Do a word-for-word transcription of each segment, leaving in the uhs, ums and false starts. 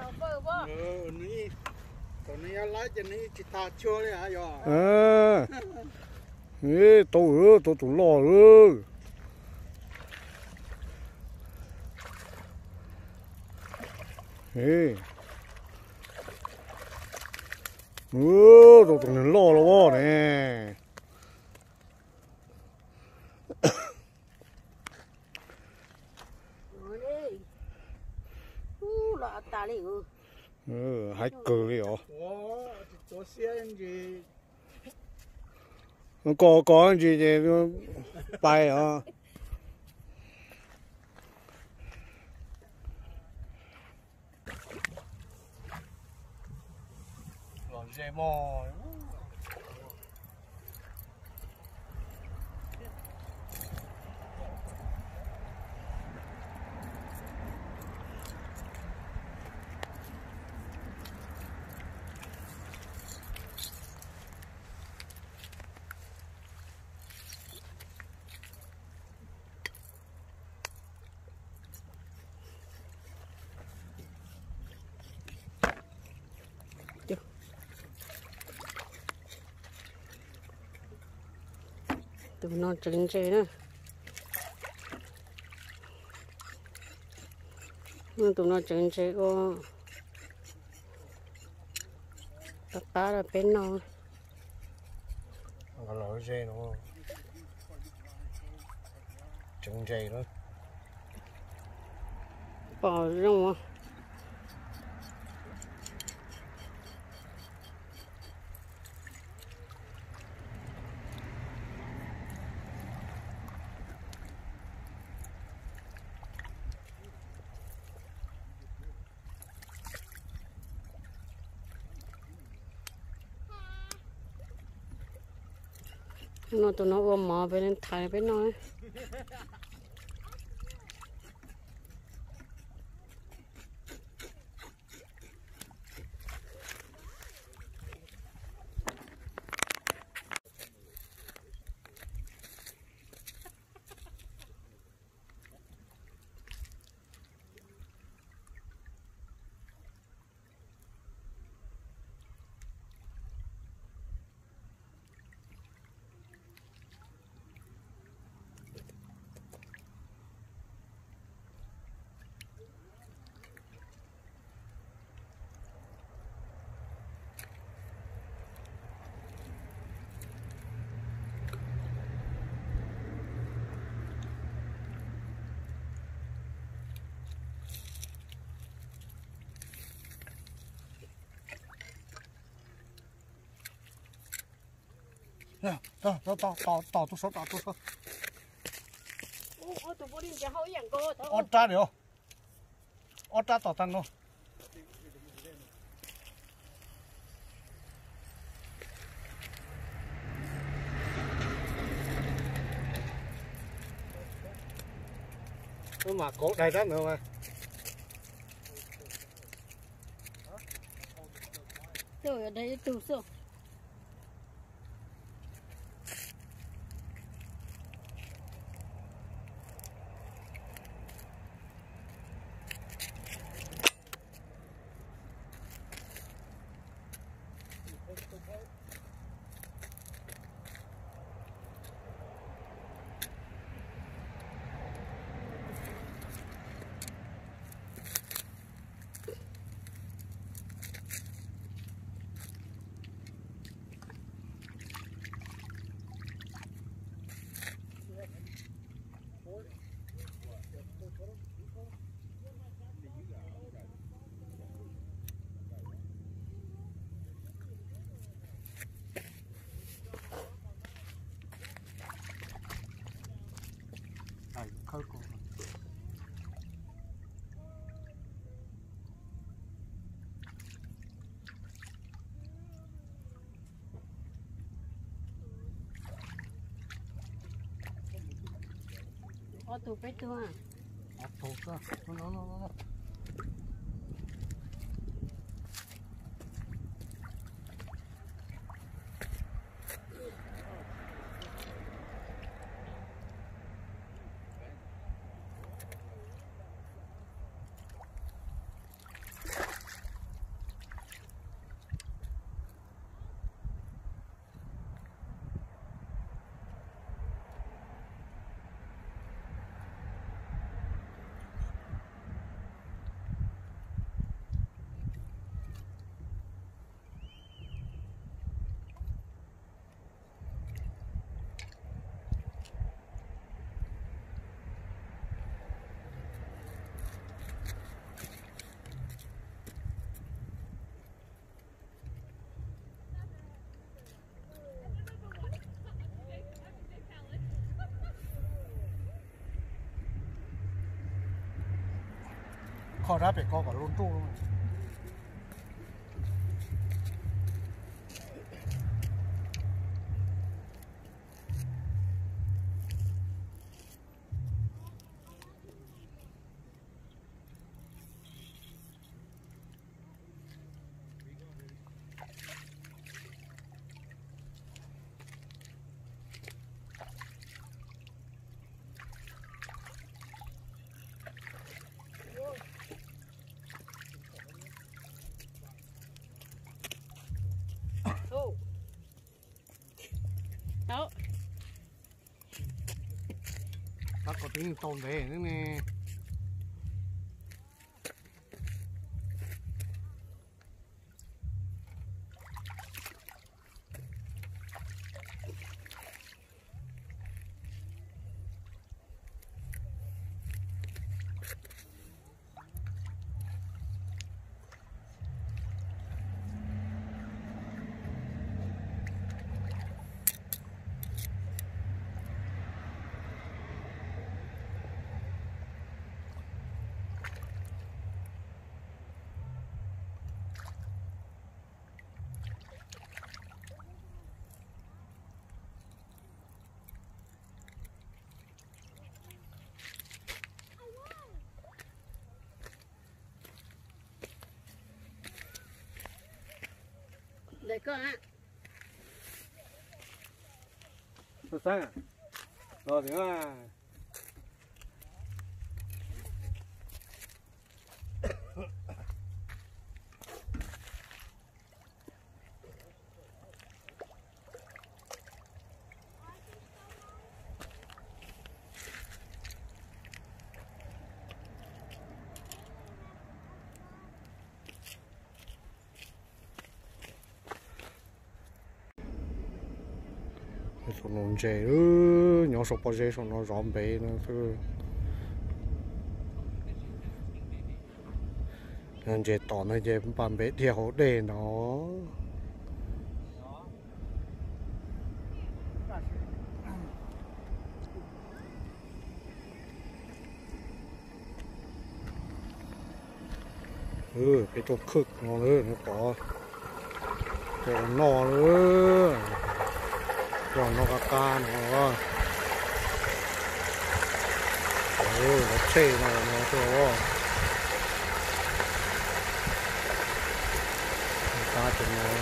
ừ ní còn ní lái cho ní chỉ ta chưa đấy hả giờ à ê tôi ơi tôi tôi lo ơi ê ừ tôi tôi lo lo nè ừ hay cờ đi ó tôi xe gì có có gì gì bay à còn dây mò tụi nó trứng chế nữa, tụi nó trứng chế có tất cả là bên nó, cái lỗ dây nó trứng dây đó bỏ rong à. Nó tụi nó ôm mò bên thái bên nó nè tao tao tao tao tao tôi số tao tôi số ô tụi bố đi cho hậu dạng cô ở tra được ở tra tao tăng luôn mà cổ đầy đó nữa mà rồi ở đây tủ sổ này khơi cổ ô tụi bé tua à tụt ra nó nó nó nó khó ra phải có cả luôn tu luôn. Ô. Đó. Nó có tiếng tồn về nữa nè. Để cơ ạ. Sao sáng à? Rồi thì à. Số nón dễ ư, nhỏ số bao dễ số nó rõm bể nó thứ. Nên dễ tỏ nó dễ bàn bể thì hỗ đề nó. Ừ, cái chỗ khực nó nữa nó có. Chỗ nó nữa. Chỗ nó có ca nó. Ừ, nó chê nó nó chỗ. Ca chỗ nó.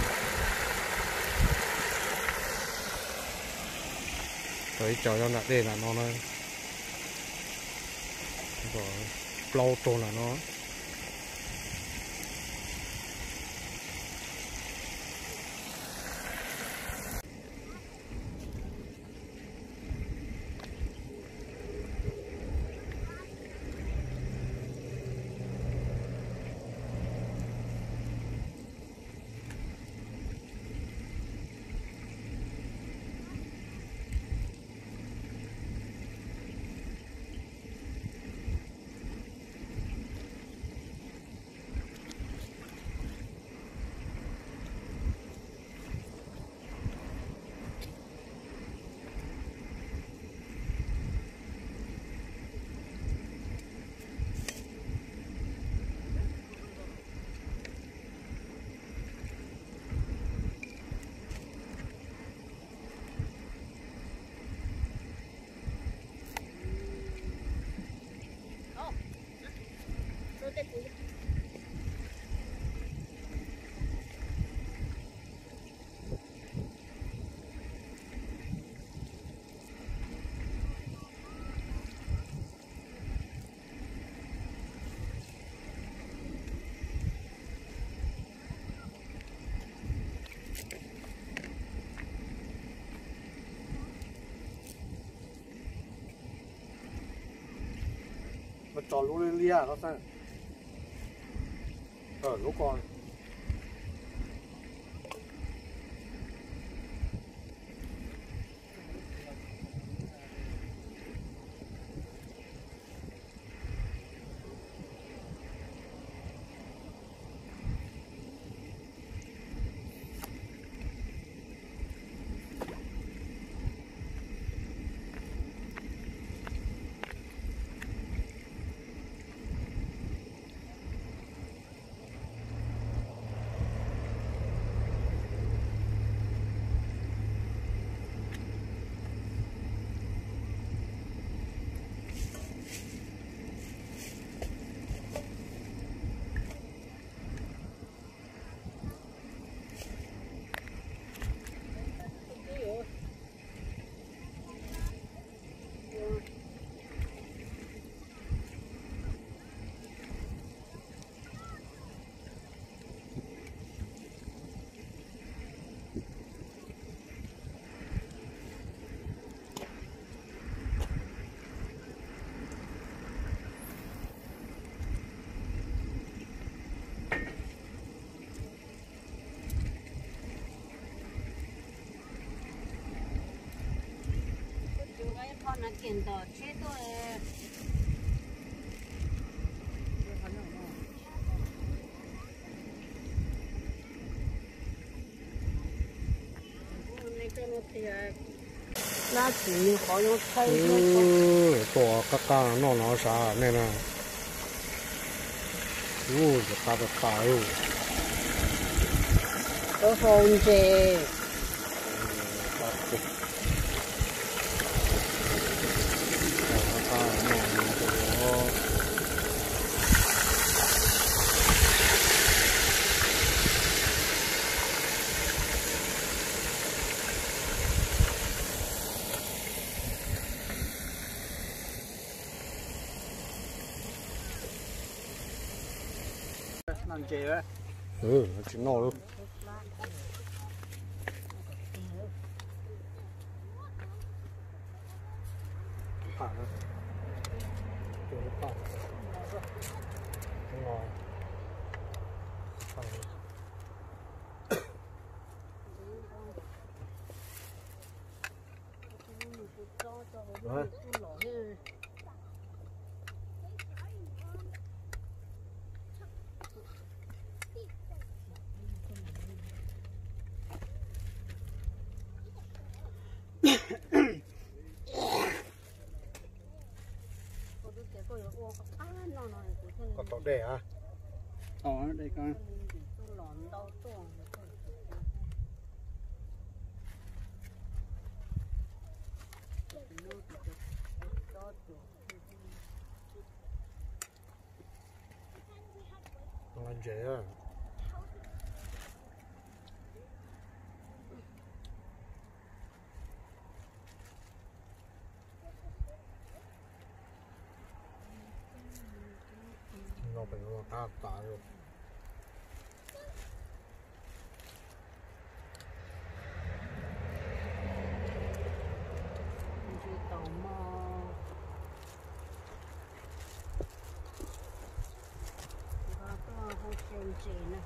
Tới chờ cho nãy đây là nó này. Rồi, lâu tổ là nó. Mà trò lũ lên lia nó sao? Ở lũ con. con nó kiện tỏ chết tôi này cho nó thì lá chỉ khó nó thay ừ tổ các ca nó nó sao này nè u cái ta cái ta u có hồn chè làm chè á ừ chỉ nó luôn phải đó chỗ phải ngon phải đấy có tóc đẻ à ờ đây con làm gì à nó phải nó ta ta rồi tò mò và có hộp sen chè nữa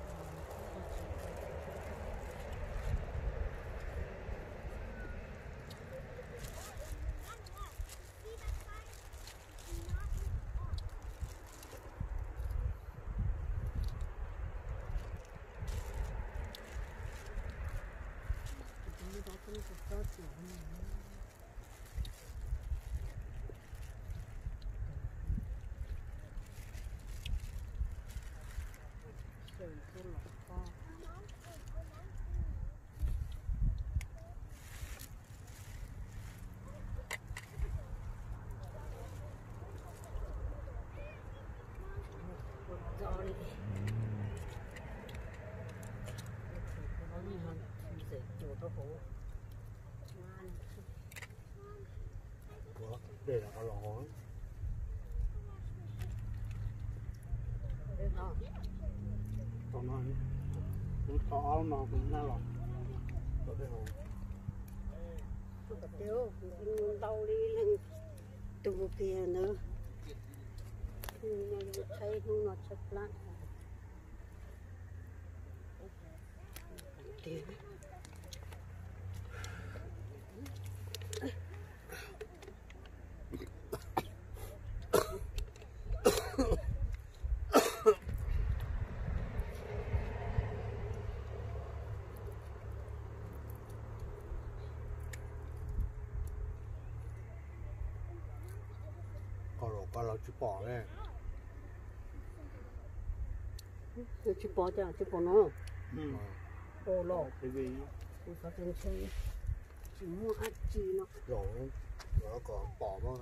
đây là cái lò còn nó nó to nó cũng ra rồi có đây rồi tiêu đau đi lên tụ kia nữa thấy không nó chật lắm tiêu còn rồi còn là chỉ bỏ đây chỉ bỏ cho chỉ bỏ nó ừ ô lô cái gì tôi có tiền chơi chỉ mua ăn chi nó rồi nó còn bỏ mà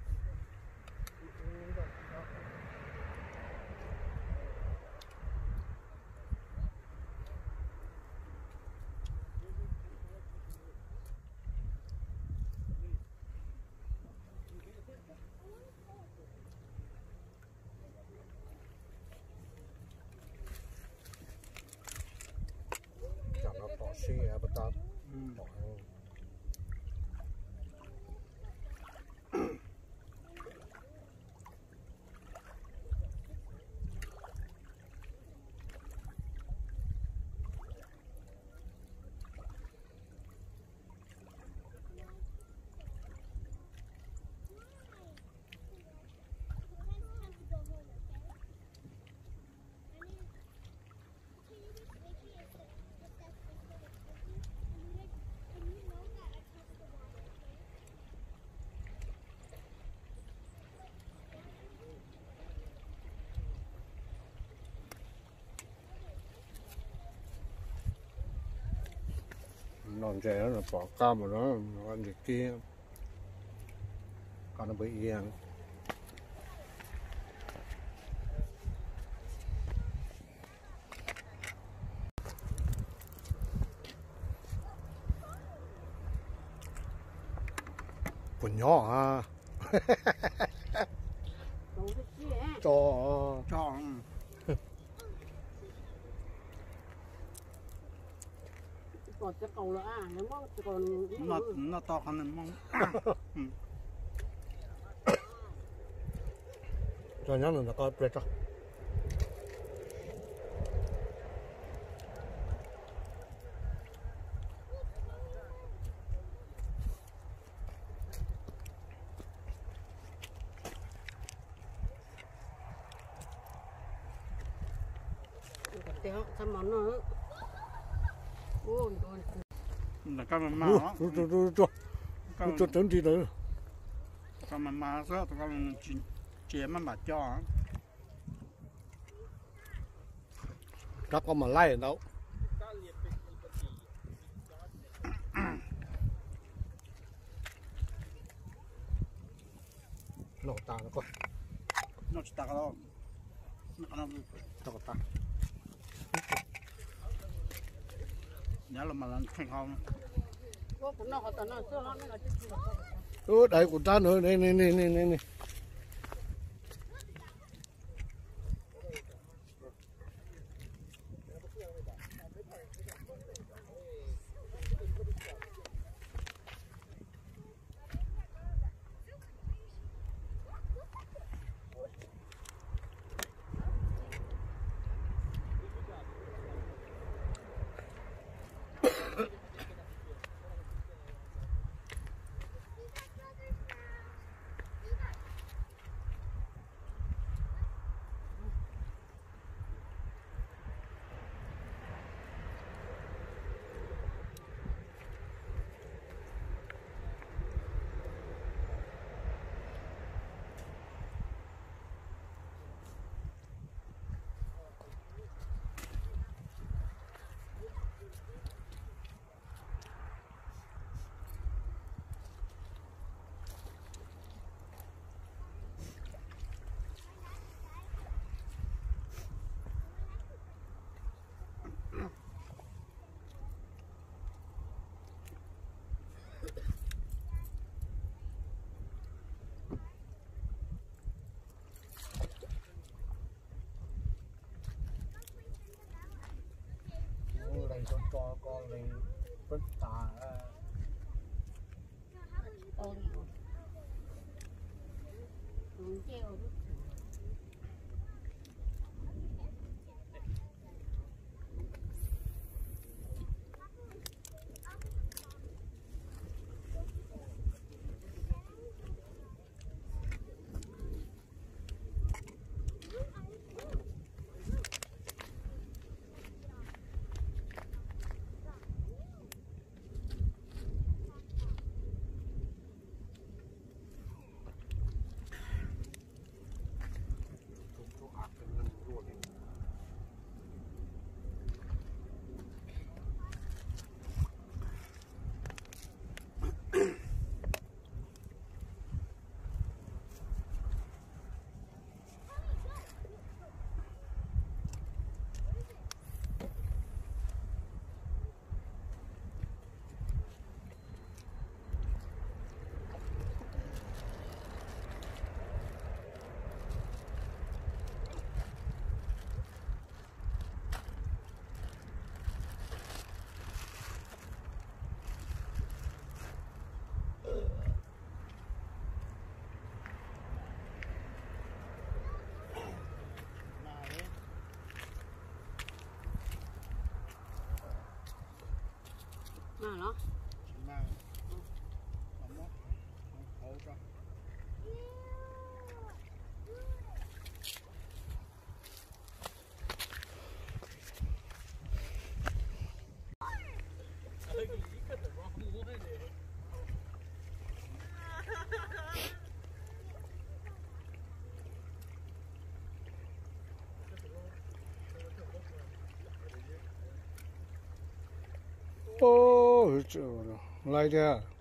chẳng nó bỏ suy à bắt đầu bỏ non trẻ nó bỏ cam vào đó nó ăn được kia còn nó bị yên quần nhỏ ha cho cho còn cái cầu là à nếu mà còn nó nó to hơn nên mong cho nhá nó có bệt cho téo thăm món nữa ôi rồi là cái mà mà cho cho cho cho cho trứng gì nữa cái mà mà sao tụi con chế mà mà cho chắc có mà lay đâu nó ta nó coi nó chỉ tao đó nó nó nó ta nhớ là mà lần thành không có cũng nó có nó sữa nó là ơ đấy của ta nữa này này này này này này đây cho cho con này bất tà ôi ừ treo mà nó mà nó hậu cho ô 是这个，来点。